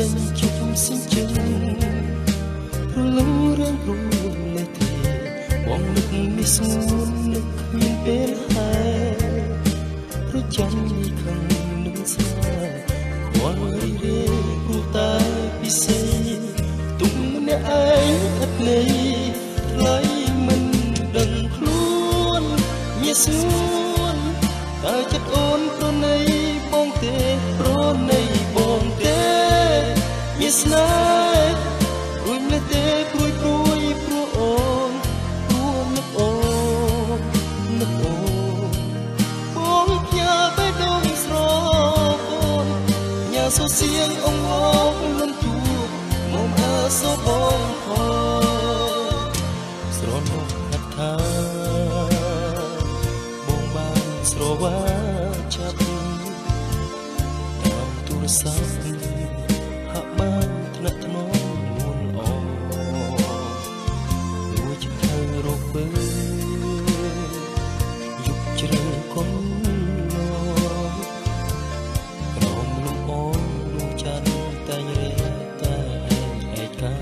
B: ប
A: បងនឹកនេះសួននឹកគ្មានពេលហើយព្រោះចាំនេះខឹងនឹងស្នេហ៍ខ្វល់រីរេព្រោះតែពិសេសទុំម្នាក់ឯងឥតន័យថ្លៃមិនដឹងខ្លួនញាស្ងួនតើចិត្តអូនប្រណីបងទេប្រណីបងទេមានស្នេហ៍រួញលេះទេព្រួយព្រួយព្រោះអូនព្រោះនឹកអូននឹកអូនបងផ្ញើបេះដូងស្រពោនញ៉ាសូសៀងអងអងលំជួមកអើសូបងផងស្រណោះអត់ថាបងបានស្រវាចាប់តាមទូរស័ព្ទហាក់បានថ្នាក់ថ្នមនួនអលួចទៅរកបើយុគជ្រៅកុំលក្រមលំអងលំចាន់តែរេតែឯកា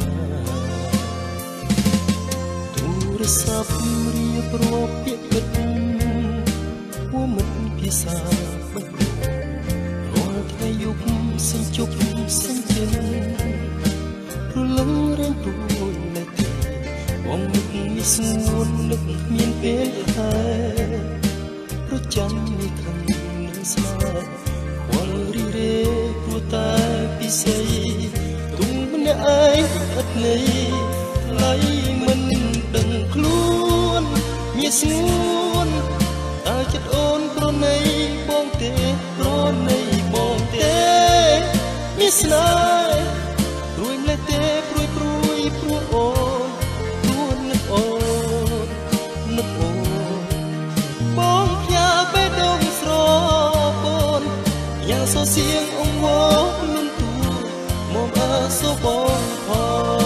A: ទូរស័ព្ទរៀបរាប់ពាក្យពិតពួកមិនភាសាបិទរាល់ថ្ងៃយុគសិនជប់សិនជិនព្រលឹងរៀងព្រួយនៅទីបងនឹកនេះស្ងួននឹកមានពេលហើយព្រោះចាំនេះខឹងនឹងស្នេហ៍ខ្វល់រីរេព្រោះតែពិសេសទុំម្នាក់ឯងឥតន័យថ្លៃមិនដឹងខ្លួនញាស្ងួនតើចិត្តអូនប្រណីបងទេប្រណីបងទេមានស្នេហ៍រួញលេះទេព្រួយព្រួយព្រោះអូនព្រោះនឹកអូននឹកអូនបងផ្ញើបេះដូងស្រពោនយ៉ាងសូសៀងអងវលំទួមកអើសូបងផង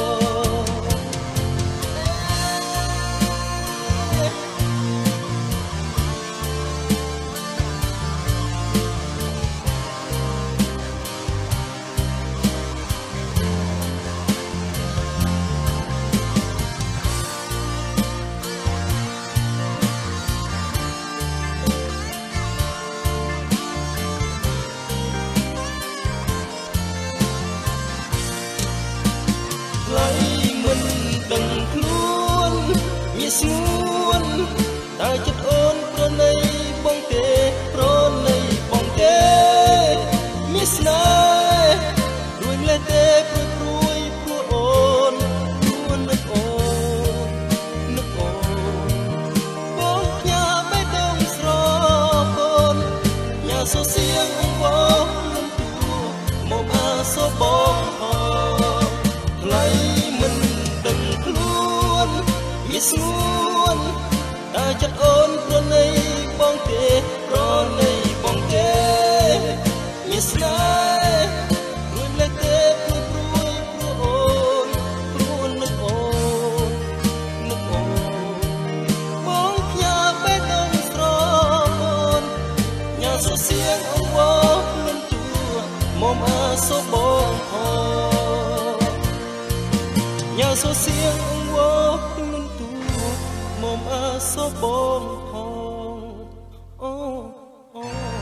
A: ដឹងខ្លួនមានស្ងួនតើចិត្តអូនប្រណីបងទេប្រណីបងទេមានស្នេហ៍រួញលេះទេព្រួយព្រួយព្រោះអូនព្រោះនឹកអូននឹកអូនបងផ្ញើបេះដូងស្រពោនញ៉ាសូសៀងអងវលំទួមកអើសូបងផងថ្លៃមិនដឹងខ្លួនមានស្ងួនតើចិត្តអូនប្រណីបងទេប្រណីបងទេមានស្នេហ៍រួញលេះទេព្រួយព្រួយព្រោះអូនព្រោះនឹកអូននឹកអូនបងផ្ញើបេះដូងស្រពោនញ៉ាសូសៀងអងវលំទួមកអើសូបងផងញ៉ាសូសៀងអងវលំទួមកអើសូបងផងអូអូ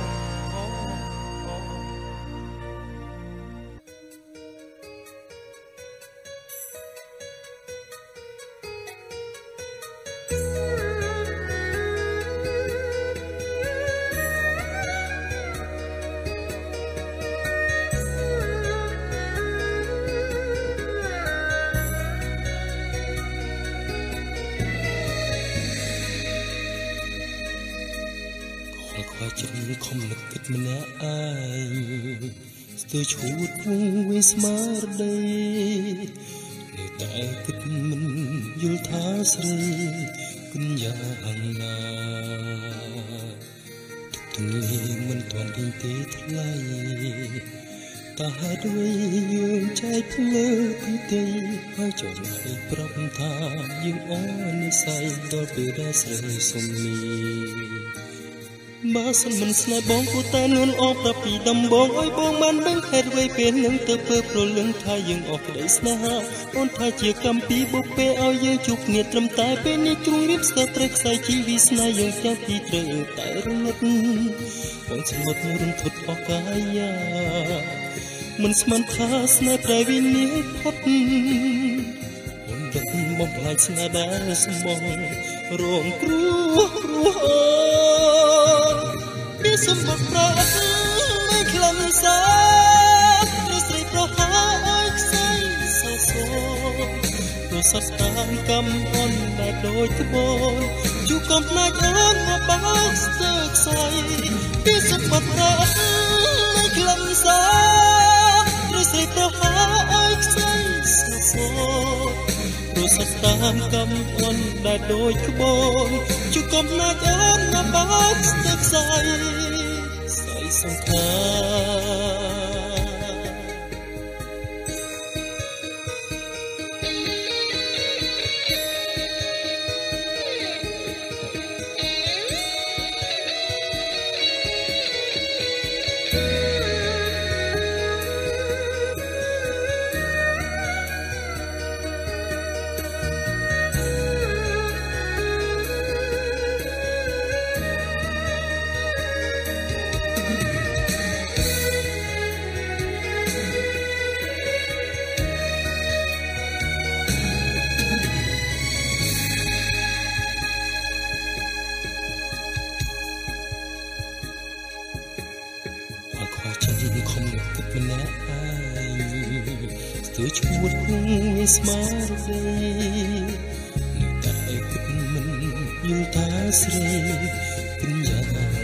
A: ខំនឹកគិតម្នាក់ឯងស្ទើរឈួតវងវាស្មារតីនៅតែគិតមិនយល់ថាស្រីគិនយ៉ាងណាទុកទាំងលៀងមិនទាន់ទីទេថ្លៃតើហេតុអ្វីយើងចែកភ្លើទីទីហើយចង់ឲ្យប្រាប់ថាយើងអនិស្ស័យដល់ពេលដែលស្រីសុំមីបើសិនមិនស្នេហ៍បងគួរតែនួនអបប្រាប់ពីដំបងឲ្យបងបានដឹងហេតុអ្វីពេលនឹងទៅពើប្រលឹងថាយើងអស់ក្តីស្នេហាអូនថាជាកម្មពីបុព្វេឲ្យយើងជួបគ្នាត្រឹមតែពេលនេះទ្រូងរៀបស្ទើរព្រៃខ្សែជីវិស្នេហ៍យើងទាំងពីរត្រូវតែរលត់បងស្មត់រំធត់អកាយាមិនស្មានថាស្នេហ៍ប្រែវិនិច្ឆ័យផុតអូនដឹកបំផ្លាញស្នេហ៍ដែលស្មងរងគ្រោះគ្រោះអូនពីសម្បត្តិប្រអត់នៃខ្លឹមសារឬស្រីប្រហាឲ្យខ្សែសោសប្រសពតាមកម្មអូនដែលដូចត្បូងជួកំណាចអូនមកបោកស្ទើរខ្សែពីសម្បត្តិប្រអត់នៃខ្លឹមសារឬស្រីប្រហាឲ្យខ្សែសោសប្រសពតាមកម្មអូនដែលដូចត្បូងជួកំណាចអូនមកបោកស្ទើរខ្សែសង្ខាtôi chuột khung smart day tại kịch mình yêu ta sre tin nhà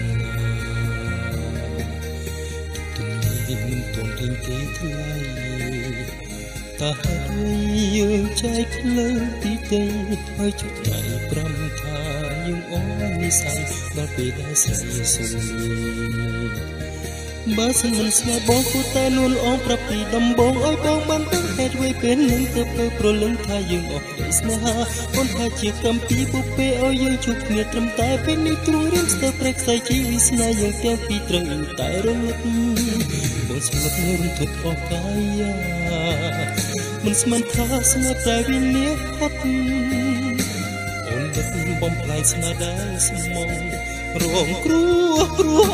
A: tuần này mình tuần tình tế thay ta đôi yêu trái khơi tí tây hơi chút lại pram tha nhưng ôi say đã bị đã say sungបើសិនមិនស្នេហ៍បងគួរតែនួនអងប្រាប់ពីដំបងឲ្យបងបានដឹងហេតុអ្វីពេលនឹងទៅពើប្រលឹងថាយើងអស់ក្តីស្នេហាអូនថាជាកម្មពីបុព្វេឲ្យយើងជួបគ្នាត្រឹមតែពេលនេះទ្រូងរៀងស្ទើរព្រៃខ្សែជីវិស្នេហ៍យើងទាំងពីរត្រូវតែរលត់បងស្មាត់រំធត់អស់កាយាមិនស្មានថាស្នេហ៍តែវិនិច្ឆ័យផុតអូនដឹកបំផ្លាញស្នេហ៍ដែលស្មងរងគ្រោះគ្រោះ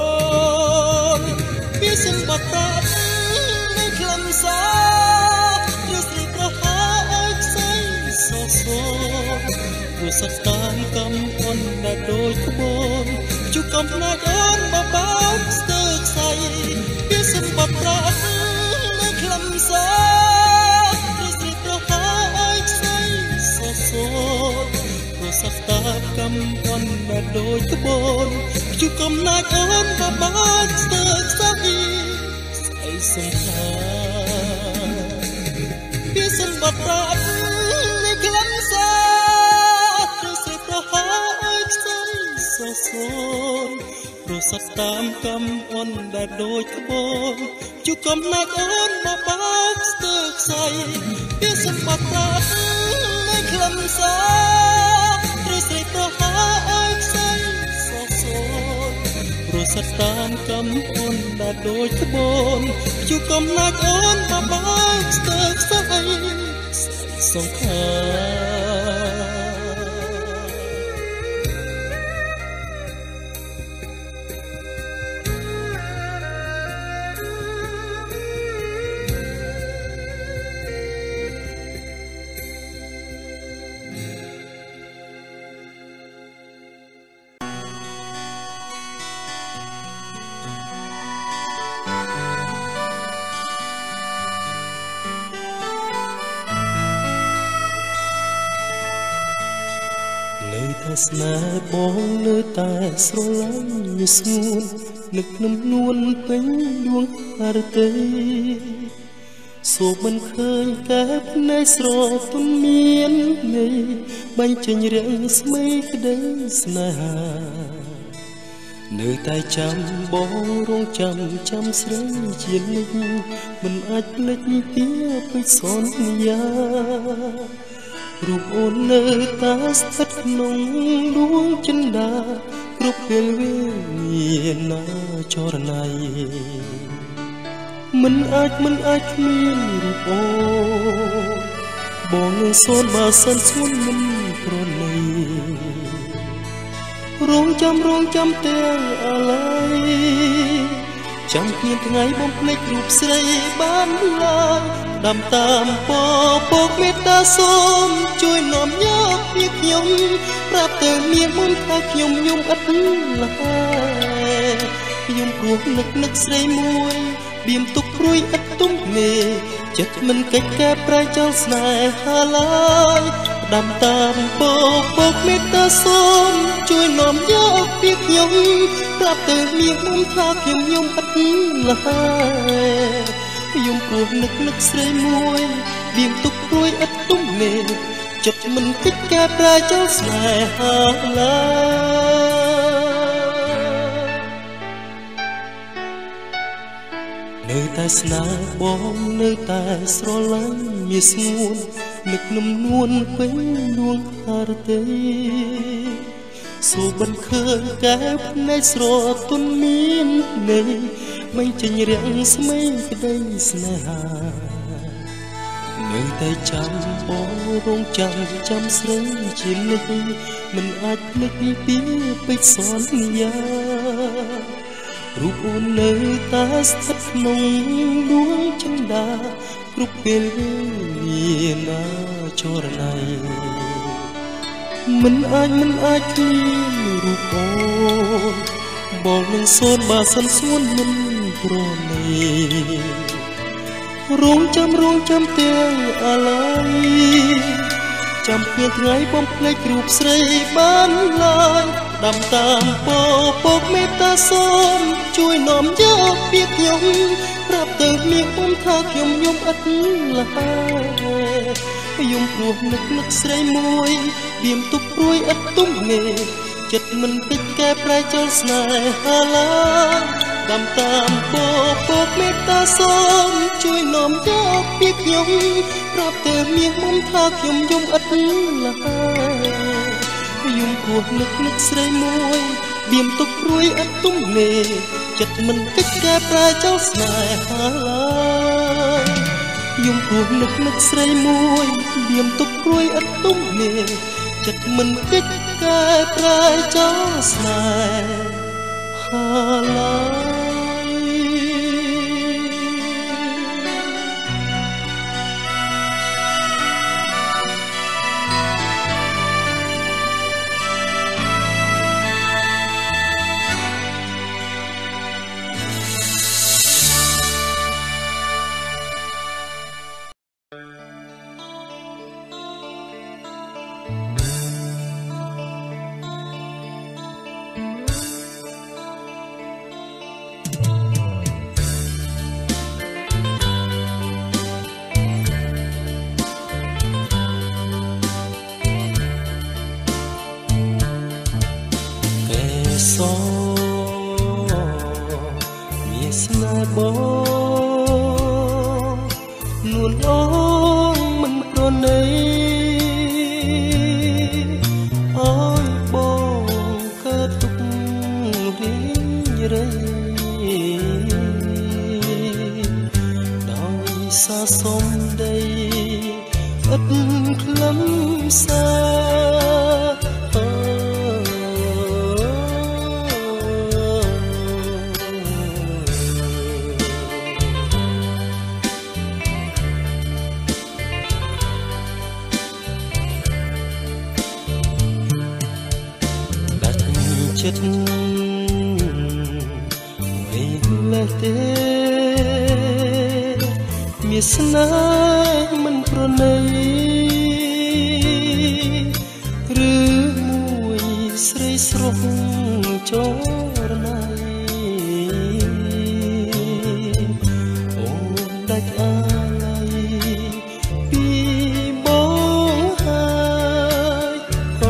A: ពីសម្បត្តិប្រអត់នៃខ្លឹមសារឬស្រីប្រហាឲ្យខ្សែសោសព្រោះសត្វតាមកម្មអូនដែលដូចក្បូនជួកំណាចអូនបបោកស្ទើរខ្សែពីសម្បត្តិប្រអត់នៃខ្លឹមសារឬស្រីប្រហាឲ្យខ្សែសោសព្រោះសត្វតាមកម្មអូនដែលដូចក្បូនជួកំណាចអូនបបោកស្ទើរខ្សែសង្ខាពីសម្បត្តិប្រអត់នៃខ្លឹមសារឬស្រីប្រហាឲ្យខ្សែសោសព្រោះសត្វតាមកម្មអូនដែលដូចក្បូនជួកំណាចអូនបបោកស្ទើរខ្សែពីសម្បត្តិប្រអត់នៃខ្លឹមសារឬស្រីប្រហាឲ្យខ្សែសោសព្រោះសត្វតាមកម្មអូនដែលដូចក្បូនជួកំណាចអូនបបោកស្ទើរខ្សែសង្ខាស្នេហ៍បងនៅតែស្រឡាញ់ស្ងួននឹកនឹមនួនពេញដួងហរទេសូមមិនឃើញកែបនៃស្រទន់មាននៃបាញ់ចេញរាំងស្មីក្តីស្នេហានៅតែចាំបងរងចាំចាំស្រីជានិច្ចមិនអាចភ្លេចពីពេចសន្យារូបអូននៅតែស្ថិតក្នុងដួងចិន្តាគ្រប់ពេលវេលាណាចរណៃមិនអាចមិនអាចគ្មានរូបអូបងនឹងសូនបើសិនឈួនមិនប្រណីរងចាំរងចាំទាំងអាឡ័យចាំគ្មានថ្ងៃបំភ្លេចរូបស្រីបានឡើយដាំតាមពពកមេត្តាសូមជួយនាំយកពីខ្ញុំប្រាប់ទៅមានមុនថាខ្ញុំយំឥតឡើយខ្ញុំព្រោះនឹកនឹកស្រីមួយបៀមទុកព្រួយឥតទុំមេចិត្តមិនកិច្ចកែប្រែចោលស្នេហាឡើយដាំតាមពពកមេត្តាសូមជួយនាំយកពីខ្ញុំប្រាប់ទៅមានមុនថាខ្ញុំយំឥតឡើយខ្ញុំព្រោះនឹកនឹកស្រីមួយបៀមទុកព្រួយឥតទុំមេចិត្តមិនកិច្ចកែប្រែចោលស្នេហាឡើយនៅតែស្នេហ៍បងនៅតែស្រឡាញ់មានស្ងួននឹកនំនួនពេញដួងហារតីសូមិនឃើញកែភ្នែកស្រទន់មានន័យមិនចេញរាំងស្មេងក្តីស្នេហានៅតែចាំបងរងចាំចាំស្រីជានិច្ចមិនអាចភ្លេចពីពេចសន្យារូបអូននៅតែស្ថិតក្នុងដួងចិន្តាគ្រប់ពេលវេលាណាចរណៃមិនអាចមិនអាចគ្មានរូបអូនបងនឹងសូនបើសិនសួនមិនប្រណីរងចាំរងចាំទាំងអាឡ័យចាំគ្មានថ្ងៃបំភ្លេចរូបស្រីបានឡើយដាំតាមពពកមេត្តាសូមជួយនាំយកពីខ្ញុំប្រាប់ទៅមានមុំថាខ្ញុំយំឥតឡើយខ្ញុំព្រោះនឹកនឹកស្រីមួយបៀមទុកព្រួយឥតទុំមេចិត្តមិនកិច្ចកែប្រែចោលស្នេហាឡើយដាំតាមពពកមេត្តាសូមជួយនាំយកពីខ្ញុំប្រាប់ទៅមានមុំថាខ្ញុំយំឥតឡើយខ្ញុំព្រោះនឹកនឹកស្រីមួយបៀមទុកព្រួយឥតទុំមេចិត្តមិនកិច្ចកែប្រែចោលស្នេហាឡើយខ្ញុំព្រោះនឹកនឹកស្រីមួយបៀមទុកព្រួយឥតទុំមេចិត្តមិនកិច្ចកែប្រែចោលស្នេហាឡើយមានស្នេហ៍បងនួនអូនមិនប្រណីអើយបងកើតទុករីរៃដោយសារសំដីឥតខ្លឹមសារចិត្តវិញលេះទេមានស្នេហ៍មិនប្រណីឬមួយស្រីស្រស់ចរណៃអូនដាច់អាឡ័យពីបងហើយអូ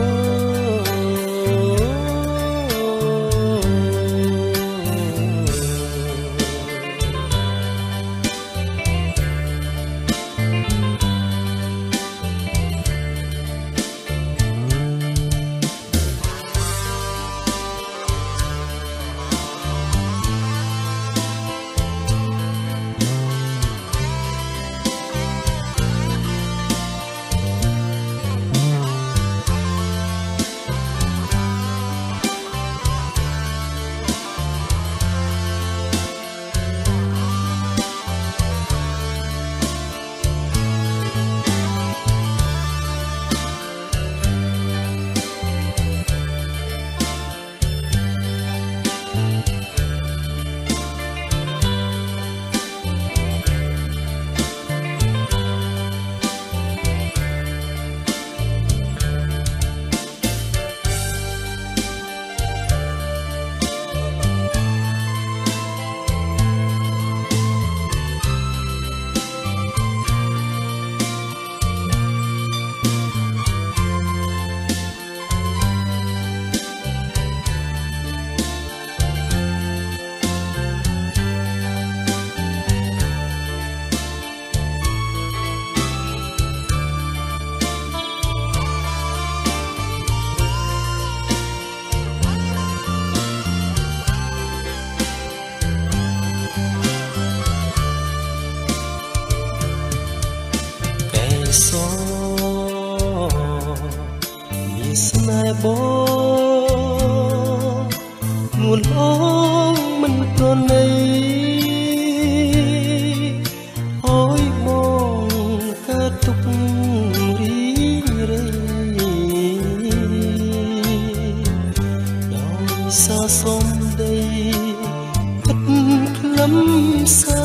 A: សាសំដីគិតខ្លឹមសា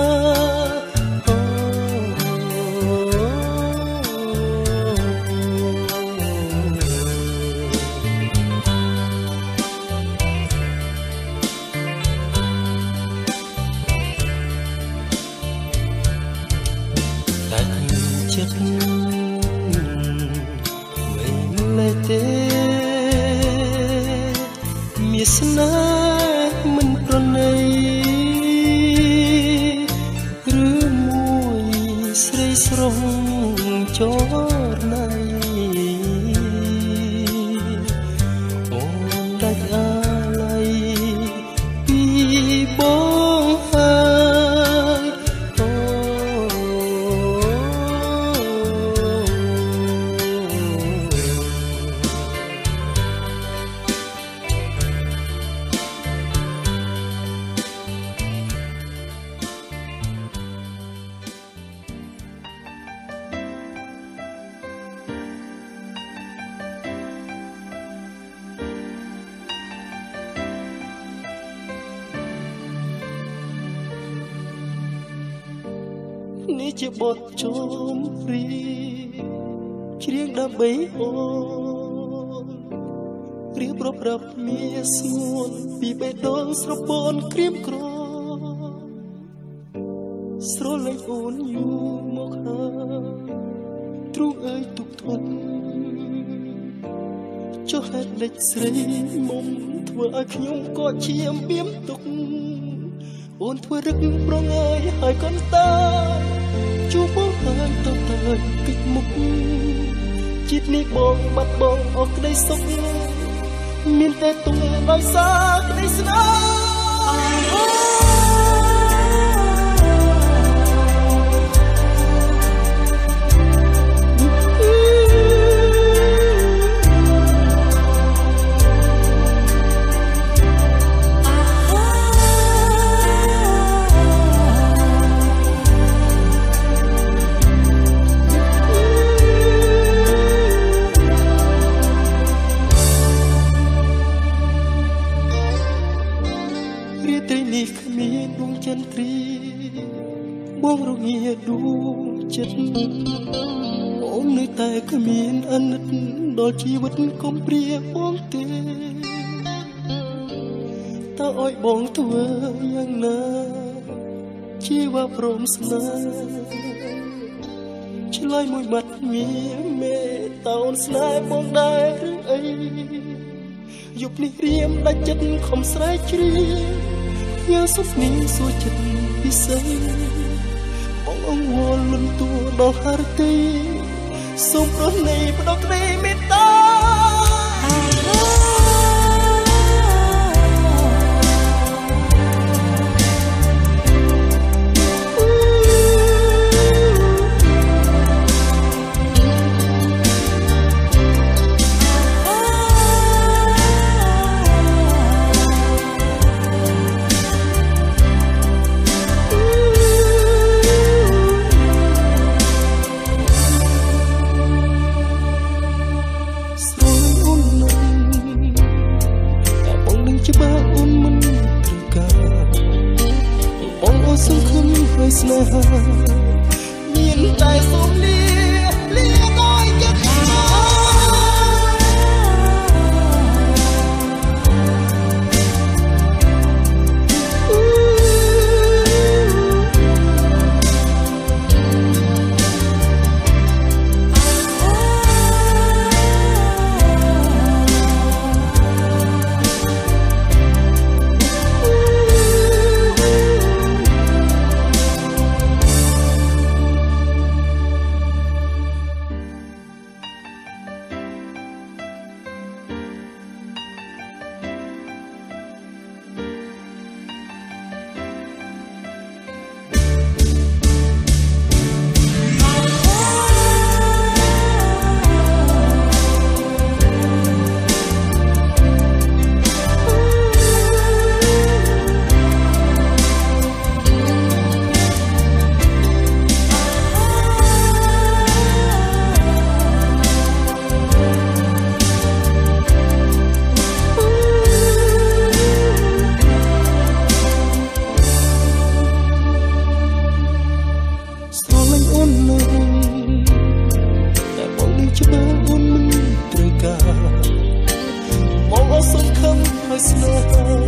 A: ចិត្តមិនលែទេមានស្នេហ៍មិនប្រណីឬមួយស្រីស្រងចរណៃអូនដាច់អាឡ័យពីបងហើយនេះជាបទជុំព្រីច្រៀងដើម្បីអូនរៀបរាប់ប្រាប់មាស្ងួនពីបេះដូងស្រពន់ក្រៀមក្រស្រលាញ់អូនយូរមកហើយទ្រូងអើយទុកធំចុះហេតុលេចស្រីមុំធ្វើឲ្យខ្ញុំក៏ឈាមបៀមទុកអូនធ្វើរឹកប្រងើយហើយកូនតាជួបបងហើយទៅទៅគិតមុខជាតិនេះបងបាត់បងអស់ក្តីសុខមានតែទុំដោយសារក្តីស្នេហ៍គ្មានដួងចន្ទ្រីបងរងាដួងចិត្តអូននៅតែគ្មានអាណិតដល់ជីវិតកុំព្រាបងទេតើឲ្យបងធ្វើយ៉ាងណាជីវ៉ាព្រមស្នេហ៍ឆ្លើយមួយបាត់មានមេតើអូនស្នេហ៍បងដែរឬអីយប់នេះរៀមដាច់ចិត្តខំស្រែកជ្រាបញ៉ាំសុខនេះសួរចិត្តពិសេសបងអង្វរលន់តួដល់ហរទីសូមប្រណីផ្ដោក្តីមេត្តាស្នេហាមានតែសូមលាលាដោយចិត្តស្នេហា